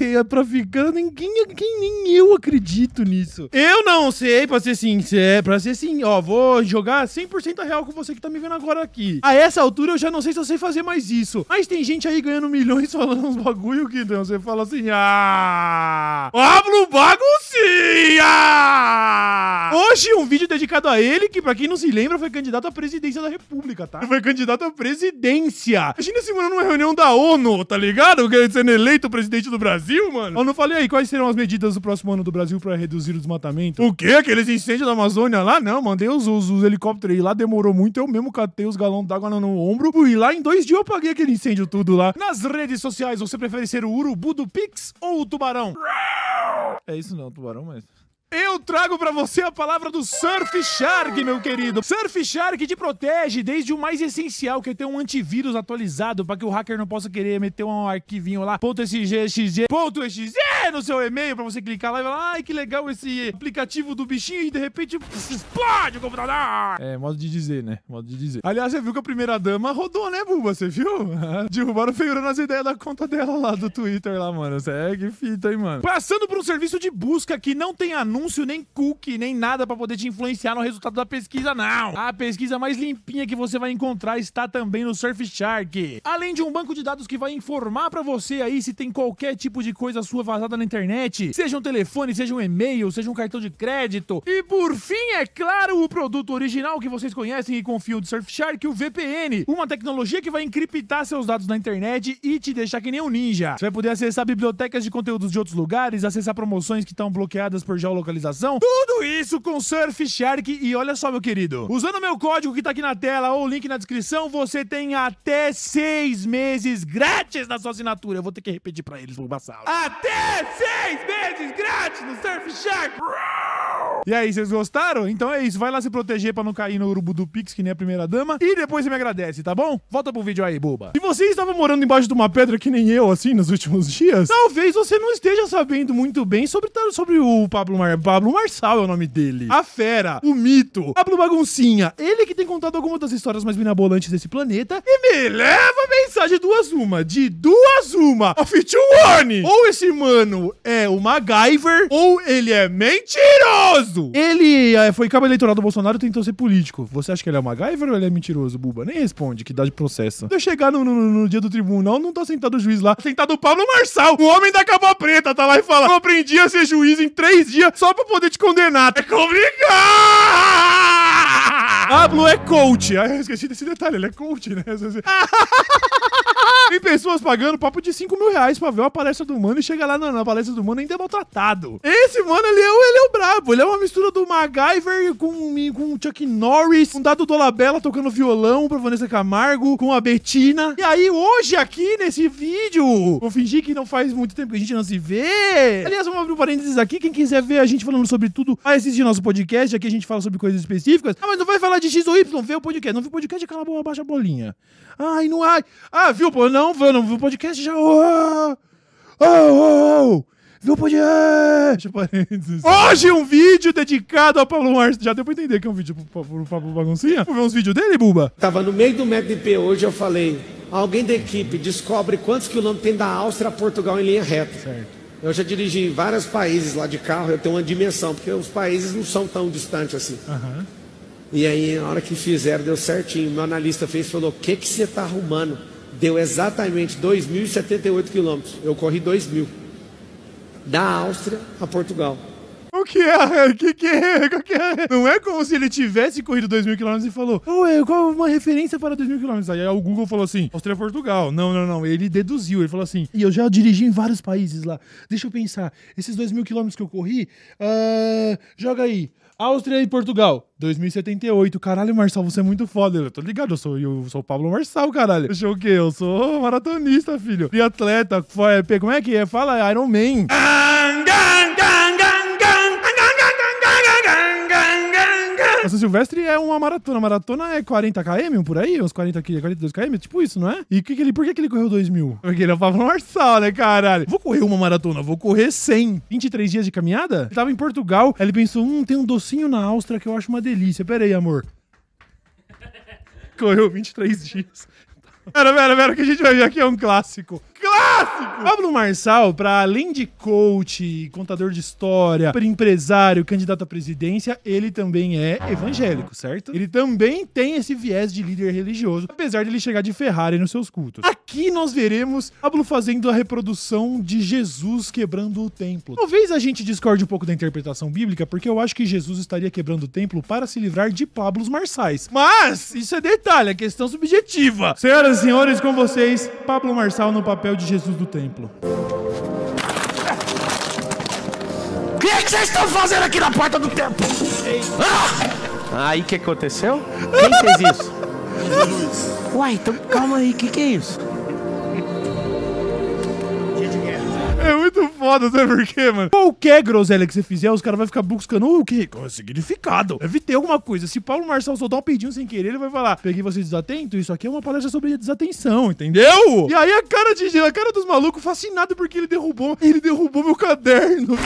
é pra ficar, nem eu acredito nisso. Eu não sei, pra ser sincero, ó, vou jogar 100% real com você que tá me vendo agora aqui. A essa altura eu já não sei se eu sei fazer mais isso. Mas tem gente aí ganhando milhões falando uns bagulho que então você fala assim, Pablo Baguncinha! Hoje um vídeo dedicado a ele, que pra quem não se lembra, foi candidato à presidência da república, tá? Foi candidato à presidência. Imagina esse mano numa reunião da ONU, tá ligado? Sendo eleito presidente do Brasil, mano. Eu não falei aí quais serão as medidas do próximo ano do Brasil pra reduzir o desmatamento. O quê? Aqueles incêndios da Amazônia lá? Não, mandei os helicópteros aí lá, demorou muito, eu mesmo catei os galões d'água no ombro, e lá em 2 dias eu apaguei aquele incêndio tudo lá. Nas redes sociais, você prefere ser o urubu do Pix ou o tubarão? É isso não, tubarão, mas... Eu trago pra você a palavra do Surfshark, meu querido. Surfshark te protege desde o mais essencial, que é ter um antivírus atualizado pra que o hacker não possa querer meter um arquivinho lá, .sgxg no seu e-mail, pra você clicar lá e falar, ai, que legal esse aplicativo do bichinho, e de repente explode o computador. É, modo de dizer, né? Modo de dizer. Aliás, você viu que a primeira dama rodou, né, Buba? Você viu? Derrubaram feiurando as ideias da conta dela lá do Twitter lá, mano. Que fita, hein, mano? Passando por um serviço de busca que não tem anúncio, nem cookie, nem nada pra poder te influenciar no resultado da pesquisa, não. A pesquisa mais limpinha que você vai encontrar está também no Surfshark. Além de um banco de dados que vai informar pra você aí se tem qualquer tipo de coisa sua vazada na internet, seja um telefone, seja um e-mail, seja um cartão de crédito. E por fim, é claro, o produto original que vocês conhecem e confiam do Surfshark, o VPN. Uma tecnologia que vai encriptar seus dados na internet e te deixar que nem um ninja. Você vai poder acessar bibliotecas de conteúdos de outros lugares, acessar promoções que estão bloqueadas por geolocalização. Tudo isso com Surfshark. E olha só, meu querido, usando o meu código que tá aqui na tela ou o link na descrição, você tem até 6 meses grátis na sua assinatura. Eu vou ter que repetir pra eles, vou passar. Até 6 meses grátis no Surfshark. E aí, vocês gostaram? Então é isso, vai lá se proteger pra não cair no urubu do Pix, que nem a primeira dama, e depois você me agradece, tá bom? Volta pro vídeo aí, boba. Se você estava morando embaixo de uma pedra que nem eu, assim, nos últimos dias, talvez você não esteja sabendo muito bem sobre o Pablo Marçal é o nome dele. A fera, o mito, Pablo Baguncinha. Ele que tem contado algumas das histórias mais mirabolantes desse planeta e me leva a mensagem de duas uma. A feature one. Ou esse mano é o MacGyver, ou ele é mentiroso. Ele foi cabo eleitoral do Bolsonaro e tentou ser político. Você acha que ele é o MacGyver ou ele é mentiroso, Buba? Nem responde, que dá de processo. Se eu chegar no dia do tribunal, não tá sentado o juiz lá. Tá sentado o Pablo Marçal, o homem da capa preta, tá lá e fala: eu aprendi a ser juiz em 3 dias só pra poder te condenar. É complicado! Pablo é coach. Eu esqueci desse detalhe, ele é coach, né? Tem pessoas pagando papo de 5 mil reais pra ver uma palestra do mano e chega lá na palestra do mano e ainda é maltratado. Esse mano, ele é o brabo. Ele é uma mistura do MacGyver com o Chuck Norris, com o Dado Dolabella tocando violão pra Vanessa Camargo, com a Betina. E aí, hoje aqui nesse vídeo, vou fingir que não faz muito tempo que a gente não se vê. Aliás, vamos abrir um parênteses aqui. Quem quiser ver a gente falando sobre tudo, vai assistir nosso podcast. Aqui a gente fala sobre coisas específicas. Ah, mas não vai falar de X ou Y, vê o podcast. Não viu o podcast, cala a boca, baixa a bolinha. Ai, não há. Ah, viu? Não viu o podcast já. Viu o podcast? Hoje um vídeo dedicado ao Pablo Marçal. Já deu pra entender que é um vídeo pro Pablo Baguncinha? Vamos ver uns vídeos dele, Buba? Tava no meio do MapDP hoje, eu falei: alguém da equipe descobre quantos quilômetros tem da Áustria a Portugal em linha reta. Certo. Eu já dirigi em vários países lá de carro, eu tenho uma dimensão, porque os países não são tão distantes assim. E aí, na hora que fizeram, deu certinho. Meu analista fez e falou: o que você tá arrumando? Deu exatamente 2.078 quilômetros. Eu corri 2.000. Da Áustria a Portugal. O que é? Não é como se ele tivesse corrido 2.000 km e falou: qual uma referência para 2.000 km? Aí o Google falou assim: Áustria, Portugal. Não. Ele deduziu. Ele falou assim: e eu já dirigi em vários países lá. Deixa eu pensar. Esses 2.000 km que eu corri, joga aí. Áustria e Portugal, 2078. Caralho, Marçal, você é muito foda. Eu tô ligado, eu sou o Pablo Marçal, caralho. Eu sou o quê? Eu sou maratonista, filho. E atleta, como é que é? Fala Iron Man. Essa Silvestre é uma maratona. A maratona é 40 km, por aí? Uns 42 km? Tipo isso, não é? E por que ele correu 2.000? Porque ele é o Pablo Marçal, né, caralho? Vou correr uma maratona, vou correr 100. 23 dias de caminhada? Ele tava em Portugal, aí ele pensou: tem um docinho na Áustria que eu acho uma delícia. Pera aí, amor. Correu 23 dias. Pera, que a gente vai ver aqui, é um clássico. Clássico! clássico! Pablo Marçal, pra além de coach, contador de história, empresário, candidato à presidência, ele também é evangélico, certo? Ele também tem esse viés de líder religioso, apesar de ele chegar de Ferrari nos seus cultos. Aqui nós veremos Pablo fazendo a reprodução de Jesus quebrando o templo. Talvez a gente discorde um pouco da interpretação bíblica, porque eu acho que Jesus estaria quebrando o templo para se livrar de Pablos Marçais. Mas, isso é detalhe, é questão subjetiva. Senhoras e senhores, com vocês, Pablo Marçal no papel de Jesus do templo. O que é que vocês estão fazendo aqui na porta do templo? Aí o que aconteceu? Quem fez isso? Jesus. Uai, então calma aí, o que é isso? É muito foda, sabe por quê, mano? Qualquer groselha que você fizer, os caras vão ficar buscando o quê? Qual é o significado? Deve ter alguma coisa. Se Paulo Marçal soltar um peidinho sem querer, ele vai falar: peguei você desatento, isso aqui é uma palestra sobre desatenção, entendeu? E aí a cara dos malucos fascinado porque ele derrubou meu caderno.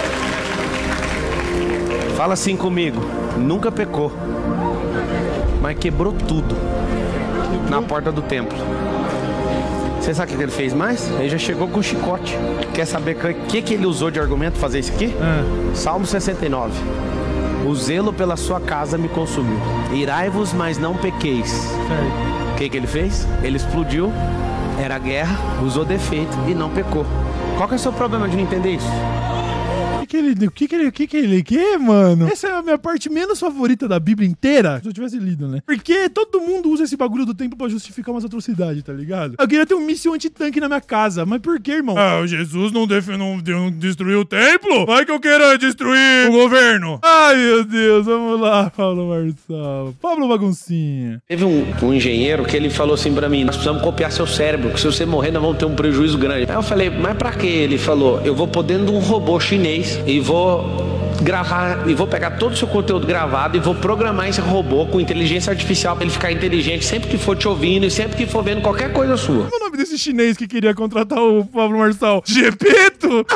Fala assim comigo, nunca pecou, mas quebrou tudo na porta do templo. Você sabe o que ele fez mais? Ele já chegou com o chicote. Quer saber o que ele usou de argumento pra fazer isso aqui? Salmo 69. O zelo pela sua casa me consumiu. Irai-vos, mas não pequeis. O que ele fez? Ele explodiu, era guerra, usou defeito e não pecou. Qual que é o seu problema de não entender isso? O que ele, mano? Essa é a minha parte menos favorita da Bíblia inteira, se eu tivesse lido, né? Porque todo mundo usa esse bagulho do templo pra justificar umas atrocidades, tá ligado? Eu queria ter um míssil antitanque na minha casa, mas por que, irmão? Jesus não destruiu o templo? Vai que eu queira destruir o governo. Ai, meu Deus, vamos lá, Pablo Marçal. Pablo Baguncinha. Teve um engenheiro que ele falou assim pra mim: nós precisamos copiar seu cérebro, que se você morrer nós vamos ter um prejuízo grande. Aí eu falei: mas pra quê? Ele falou: eu vou pôr dentro de um robô chinês e vou gravar, e vou pegar todo o seu conteúdo gravado e vou programar esse robô com inteligência artificial pra ele ficar inteligente sempre que for te ouvindo e sempre que for vendo qualquer coisa sua. Qual é o nome desse chinês que queria contratar o Pablo Marçal? Gepeto?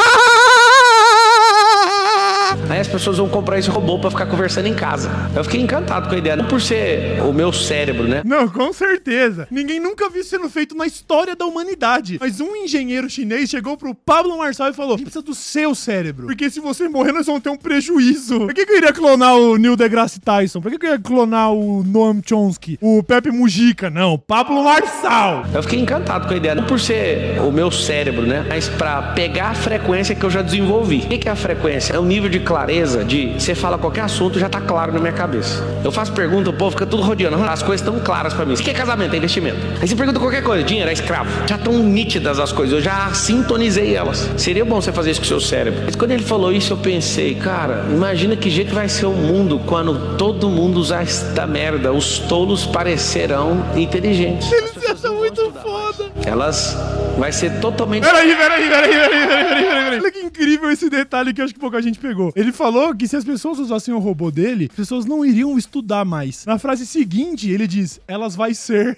Aí as pessoas vão comprar esse robô pra ficar conversando em casa. Eu fiquei encantado com a ideia, não por ser o meu cérebro, né? Não, com certeza. Ninguém nunca viu isso sendo feito na história da humanidade. Mas um engenheiro chinês chegou pro Pablo Marçal e falou: a gente precisa do seu cérebro, porque se você morrer nós vamos ter um prejuízo. Por que eu iria clonar o Neil deGrasse Tyson? Por que eu ia clonar o Noam Chomsky? O Pepe Mujica? Não, Pablo Marçal. Eu fiquei encantado com a ideia, não por ser o meu cérebro, né? Mas pra pegar a frequência que eu já desenvolvi. O que é a frequência? É o nível de clareza de você fala qualquer assunto, já tá claro na minha cabeça. Eu faço pergunta, o povo fica tudo rodeando. As coisas estão claras pra mim. O que é casamento? É investimento. Aí você pergunta qualquer coisa, dinheiro, é escravo. Já estão nítidas as coisas, eu já sintonizei elas. Seria bom você fazer isso com o seu cérebro. Mas quando ele falou isso, eu pensei: cara, imagina que jeito vai ser o mundo quando todo mundo usar esta merda. Os tolos parecerão inteligentes. Eles já são muito foda. Elas vai ser totalmente... Peraí. Olha que incrível esse detalhe que eu acho que pouca gente pegou. Ele falou que se as pessoas usassem o robô dele, as pessoas não iriam estudar mais. Na frase seguinte, ele diz: elas vai ser...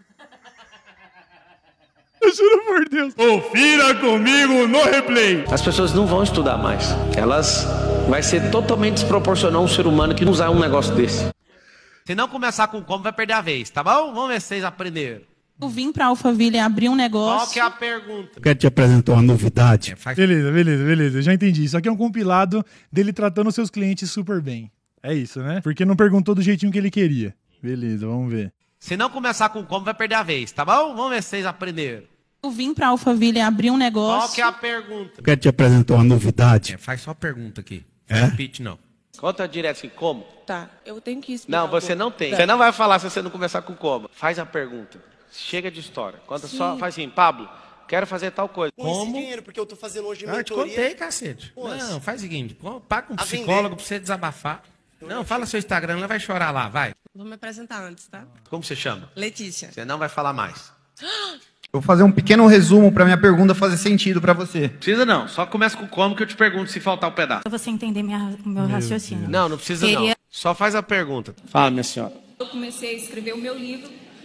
Eu juro por Deus. Confira comigo no replay. As pessoas não vão estudar mais. Elas vai ser totalmente desproporcional a um ser humano que usar um negócio desse. Se não começar com como, vai perder a vez, tá bom? Vamos ver se vocês aprenderam. Eu vim pra Alphaville abrir um negócio. Qual que é a pergunta? Eu quero te apresentar uma novidade. Beleza. Já entendi. Isso aqui é um compilado dele tratando seus clientes super bem. É isso, né? Porque não perguntou do jeitinho que ele queria. Beleza, vamos ver. Se não começar com como, vai perder a vez, tá bom? Vamos ver se vocês aprenderam. Eu vim pra Alphaville abrir um negócio. Qual que é a pergunta? Eu quero te apresentar uma novidade. Faz só a pergunta aqui. É? Não repite, não. Conta direto assim, como? Tá, eu tenho que explicar. Não, você não tem. Você não vai falar se você não começar com como. Faz a pergunta. Chega de história. Conta só, faz assim: Pablo, quero fazer tal coisa. Como? Esse dinheiro, porque eu tô fazendo hoje Eu te contei, cacete. Não, faz o seguinte, paga um psicólogo pra você desabafar. Não, fala seu Instagram, ela vai chorar lá, vai. Vou me apresentar antes, tá? Como você chama? Letícia. Você não vai falar mais. Eu vou fazer um pequeno resumo pra minha pergunta fazer sentido pra você. Precisa não, só começa com como que eu te pergunto se faltar o pedaço. Pra você entender o meu raciocínio. Não precisa não. Só faz a pergunta. Fala, minha senhora. Eu comecei a escrever o meu livro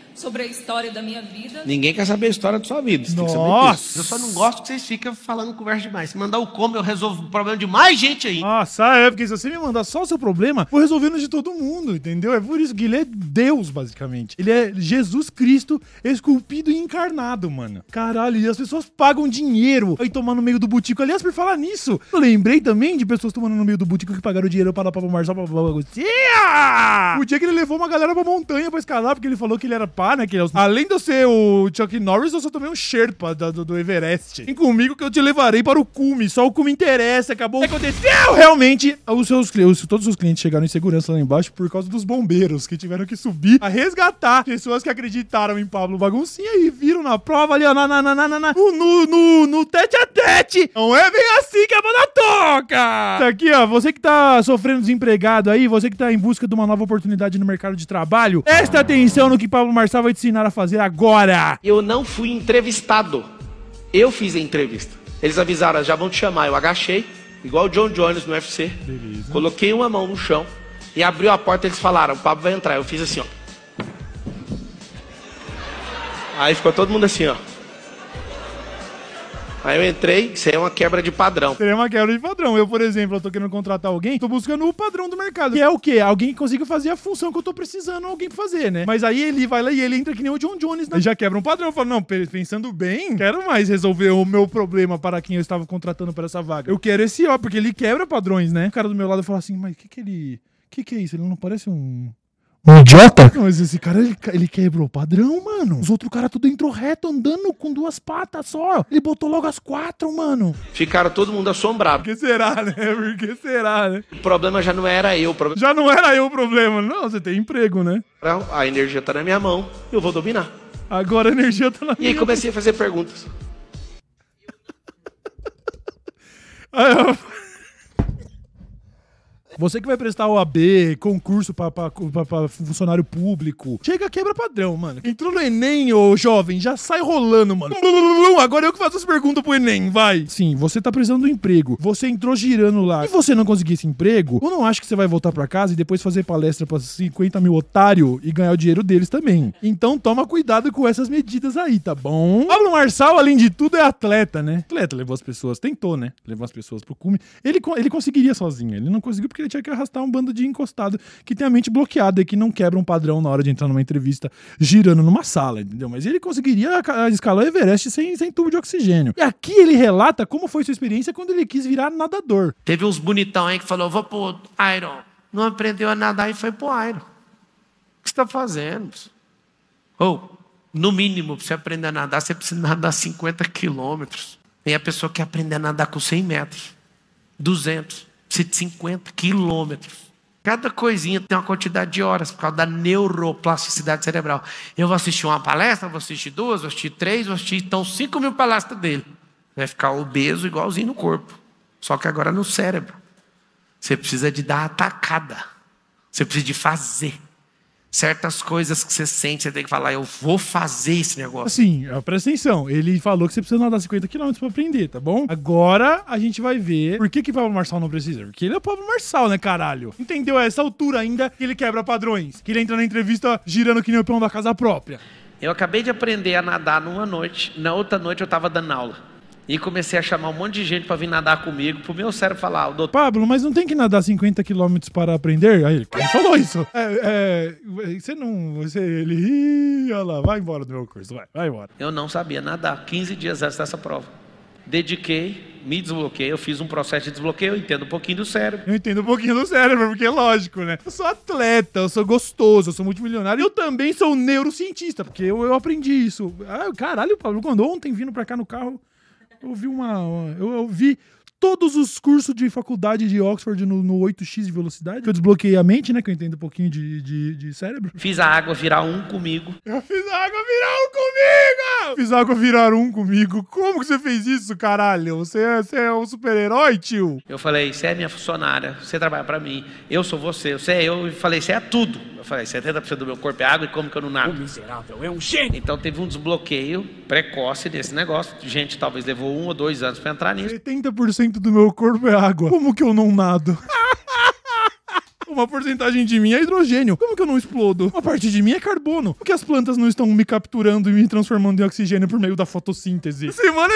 sobre a história da minha vida. Ninguém quer saber a história da sua vida. Você tem que saber Nossa! disso. Eu só não gosto que vocês ficam falando conversa demais. Se mandar o como, eu resolvo o problema de mais gente aí. Nossa, porque se você me mandar só o seu problema, vou resolvendo de todo mundo, entendeu? É por isso que ele é Deus, basicamente. Ele é Jesus Cristo esculpido e encarnado, mano. Caralho, e as pessoas pagam dinheiro aí tomar no meio do botico. Aliás, por falar nisso, eu lembrei também de pessoas tomando no meio do botico que pagaram dinheiro para Pablo Marçal pra Baguncinha! O dia que ele levou uma galera pra montanha pra escalar, porque ele falou que ele era pá, né? Que ele, além de eu ser o Chuck Norris, eu sou também um Sherpa do Everest. Vem comigo que eu te levarei para o cume. Só o cume interessa. Acabou o que aconteceu. Realmente, todos os clientes chegaram em segurança lá embaixo por causa dos bombeiros que tiveram que subir a resgatar pessoas que acreditaram em Pablo Baguncinha e viram na prova ali, ó, no tete a tete. Não é bem assim que a banda toca. Isso aqui, ó, você que tá sofrendo desempregado aí, você que tá em busca de uma nova oportunidade no mercado de trabalho, presta atenção no que Pablo Marçal vai te ensinar a fazer agora. Eu não fui entrevistado. Eu fiz a entrevista. Eles avisaram, já vão te chamar. Eu agachei, igual o John Jones no UFC. Beleza. Coloquei uma mão no chão e abriu a porta. Eles falaram, o Pablo vai entrar. Eu fiz assim, ó. Aí ficou todo mundo assim, ó. Aí eu entrei, isso aí é uma quebra de padrão. Seria uma quebra de padrão. Eu, por exemplo, eu tô querendo contratar alguém, tô buscando o padrão do mercado. Que é o quê? Alguém que consiga fazer a função que eu tô precisando alguém pra fazer, né? Mas aí ele vai lá e ele entra que nem o John Jones, né? Aí já quebra um padrão. Eu falo, não, pensando bem, quero mais resolver o meu problema para quem eu estava contratando para essa vaga. Eu quero esse ó, porque ele quebra padrões, né? O cara do meu lado fala assim, mas que é isso? Ele não parece um idiota? Não, mas esse cara, ele quebrou o padrão, mano. Os outros caras tudo entrou reto, andando com 2 patas só. Ele botou logo as 4, mano. Ficaram todo mundo assombrado. Por que será, né? Por que será, né? O problema já não era eu. Já não era eu o problema. Não, você tem emprego, né? A energia tá na minha mão, eu vou dominar. Agora a energia tá na minha mão. E aí comecei a fazer perguntas. Você que vai prestar OAB, concurso pra funcionário público, chega, quebra padrão, mano. Entrou no Enem, ô jovem, já sai rolando, mano. Agora eu que faço as perguntas pro Enem, vai. Sim, você tá precisando do emprego. Você entrou girando lá. E você não conseguir esse emprego, eu não acho que você vai voltar pra casa e depois fazer palestra pra 50 mil otários e ganhar o dinheiro deles também. Então toma cuidado com essas medidas aí, tá bom? Pablo Marçal, além de tudo, é atleta, né? Atleta, levou as pessoas, tentou, né? Levou as pessoas pro cume. Ele conseguiria sozinho, ele não conseguiu porque ele tinha que arrastar um bando de encostado que tem a mente bloqueada e que não quebra um padrão na hora de entrar numa entrevista girando numa sala, entendeu? Mas ele conseguiria escalar o Everest sem tubo de oxigênio. E aqui ele relata como foi sua experiência quando ele quis virar nadador. Teve uns bonitão aí que falou, vou pro Iron. Não aprendeu a nadar e foi pro Iron. O que você tá fazendo? No mínimo, pra você aprender a nadar, você precisa nadar 50 quilômetros. E a pessoa quer aprender a nadar com 100 metros, 200, 150 quilômetros. Cada coisinha tem uma quantidade de horas, por causa da neuroplasticidade cerebral. Eu vou assistir uma palestra, vou assistir 2, vou assistir 3, vou assistir então 5 mil palestras dele. Vai ficar obeso igualzinho no corpo. Só que agora no cérebro. Você precisa de dar a atacada. Você precisa de fazer. Certas coisas que você sente, você tem que falar, eu vou fazer esse negócio. Assim, presta atenção. Ele falou que você precisa nadar 50 km pra aprender, tá bom? Agora a gente vai ver por que Pablo Marçal não precisa. Porque ele é o Pablo Marçal, né, caralho? Entendeu? A essa altura ainda que ele quebra padrões. Que ele entra na entrevista girando que nem o peão da casa própria. Eu acabei de aprender a nadar numa noite. Na outra noite eu tava dando aula. E comecei a chamar um monte de gente pra vir nadar comigo, pro meu cérebro falar, o doutor... Pablo, mas não tem que nadar 50 km para aprender? Aí ele falou isso. Você não... Ele... Olha lá, vai embora do meu curso, vai embora. Eu não sabia nadar, 15 dias antes dessa prova. Dediquei, me desbloqueei, eu fiz um processo de desbloqueio, eu entendo um pouquinho do cérebro. Eu entendo um pouquinho do cérebro, porque é lógico, né? Eu sou atleta, eu sou gostoso, eu sou multimilionário. Eu também sou neurocientista, porque eu aprendi isso. Caralho, Pablo, quando ontem vindo pra cá no carro... Eu vi todos os cursos de faculdade de Oxford no 8x de velocidade. Eu desbloqueei a mente, né? Que eu entendo um pouquinho de cérebro. Fiz a água virar um comigo. Eu fiz a água virar um comigo! Fiz a água virar um comigo. Como que você fez isso, caralho? Você é um super-herói, tio? Eu falei, você é minha funcionária, você trabalha pra mim, eu sou você é eu. E falei, você é tudo. Eu falei, 70% do meu corpo é água e como que eu não nado? O miserável é um gênio. Então teve um desbloqueio precoce desse negócio. Gente, talvez levou 1 ou 2 anos pra entrar nisso. 70% do meu corpo é água. Como que eu não nado? Uma porcentagem de mim é hidrogênio. Como que eu não explodo? Uma parte de mim é carbono. Por que as plantas não estão me capturando e me transformando em oxigênio por meio da fotossíntese? Semana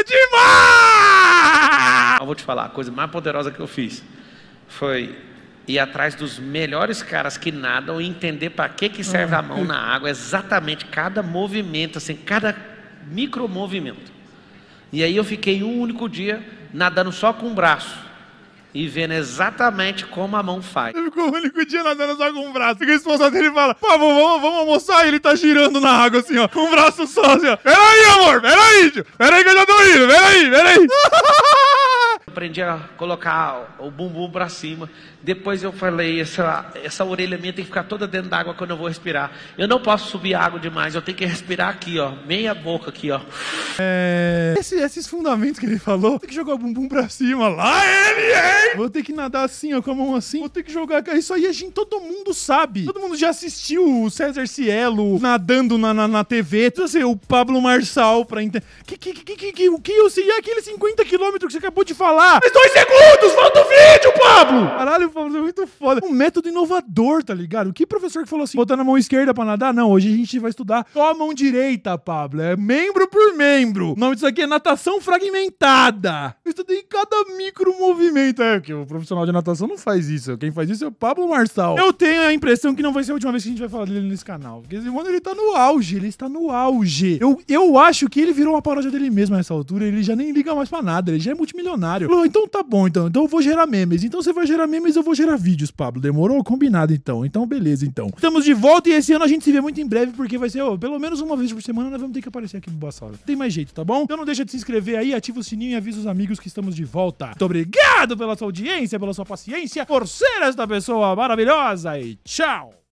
demais! Eu vou te falar, a coisa mais poderosa que eu fiz foi ir atrás dos melhores caras que nadam e entender para que serve a mão na água, exatamente cada movimento, assim, cada micromovimento. E aí eu fiquei um único dia nadando só com o braço e vendo exatamente como a mão faz. Ele ficou o único dia nadando só com o braço. E a esposa dele fala, pô, vamos almoçar. E ele tá girando na água assim, ó, com o braço só assim, ó. Peraí, amor, peraí, tio. Peraí que eu já tô indo, peraí. Aprendi a colocar o bumbum pra cima. Depois eu falei, essa orelha minha tem que ficar toda dentro d'água quando eu vou respirar. Eu não posso subir água demais, eu tenho que respirar aqui, ó. Meia boca aqui, ó. Esses fundamentos que ele falou, tem que jogar o bumbum pra cima. Lá ele, hein? Vou ter que nadar assim, ó, com a mão assim. Vou ter que jogar... Isso aí todo mundo sabe. Todo mundo já assistiu o César Cielo nadando na TV. Então, assim, o Pablo Marçal pra entender. O que eu sei? Aqueles 50 quilômetros que você acabou de falar. Mas 2 segundos, falta o vídeo, Pablo! Caralho, Pablo, é muito foda. Um método inovador, tá ligado? Que professor que falou assim, botar na mão esquerda pra nadar? Não, hoje a gente vai estudar só a mão direita, Pablo. É membro por membro. O nome disso aqui é natação fragmentada. Eu estudei cada micro movimento. Que o profissional de natação não faz isso. Quem faz isso é o Pablo Marçal. Eu tenho a impressão que não vai ser a última vez que a gente vai falar dele nesse canal. Porque esse mano, ele tá no auge. Ele está no auge. Eu acho que ele virou uma paródia dele mesmo nessa altura. Ele já nem liga mais pra nada. Ele já é multimilionário. Falou, então tá bom, então eu vou gerar memes. Então você vai gerar memes, eu vou gerar vídeos, Pablo. Demorou? Combinado, então. Então, beleza, então. Estamos de volta e esse ano a gente se vê muito em breve, porque vai ser, pelo menos uma vez por semana nós vamos ter que aparecer aqui no Bulbasauro. Não tem mais jeito, tá bom? Então não deixa de se inscrever aí, ativa o sininho e avisa os amigos que estamos de volta. Muito obrigado pela sua audiência, pela sua paciência, por ser esta pessoa maravilhosa e tchau!